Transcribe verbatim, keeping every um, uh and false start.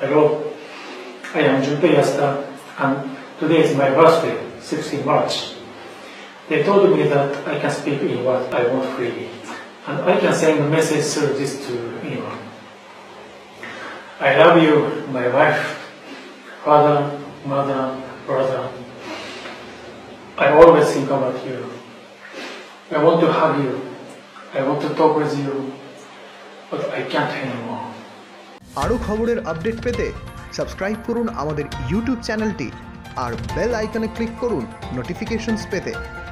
Hello, I am Junpei Yasuda, and today is my birthday, sixteenth March. They told me that I can speak in what I want freely, and I can send a message through this to anyone. I love you, my wife, father, mother, brother. I always think about you. I want to hug you. I want to talk with you, but I can't anymore. আরও খবরের update পেতে subscribe করুন আমাদের YouTube চ্যানেলটি আর bell আইকনে click করুন notifications পেতে।